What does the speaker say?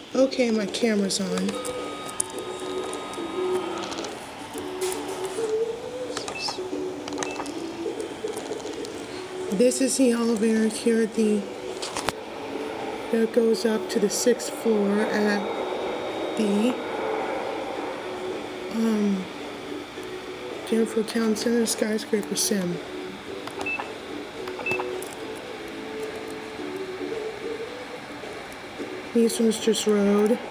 Okay, my camera's on. This is the elevator here at that goes up to the 6th floor at the Danforth Town Center Skyscraper Sim. East Mistress Road.